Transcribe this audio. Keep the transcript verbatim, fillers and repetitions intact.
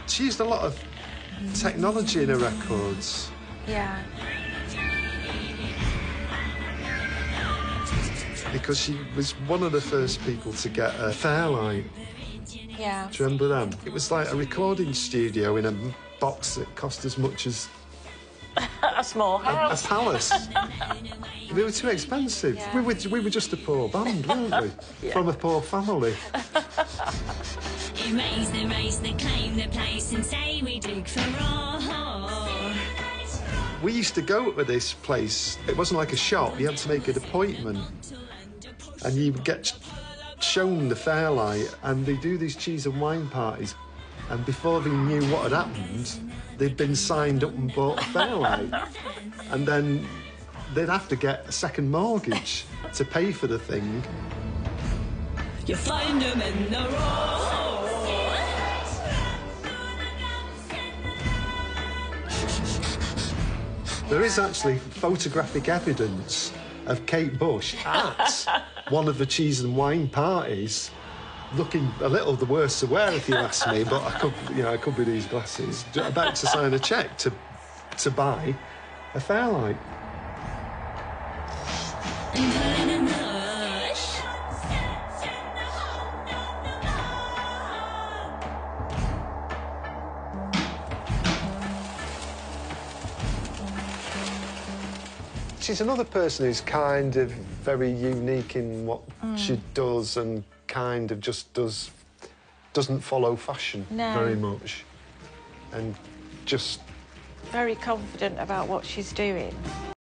She used a lot of technology in her records. Yeah. Because she was one of the first people to get a Fairlight. Yeah. Do you remember them? It was like a recording studio in a box that cost as much as A small house. a, a palace. They were too expensive. Yeah. We were we were just a poor band, weren't we? Yeah. From a poor family. Erase the race, they claim the place and say we dig for all. We used to go to this place. It wasn't like a shop. You had to make an appointment, and you would get shown the Fairlight, and they do these cheese and wine parties. And before they knew what had happened, they'd been signed up and bought a Fairlight, and then they'd have to get a second mortgage to pay for the thing. You find them in the road. There is actually photographic evidence of Kate Bush at one of the cheese and wine parties, looking a little the worse to wear, if you ask me. But I could, you know, it could be these glasses. About to sign a cheque to to buy a Fairlight. She's another person who's kind of very unique in what mm. she does, and kind of just does doesn't follow fashion no. very much, and just very confident about what she's doing.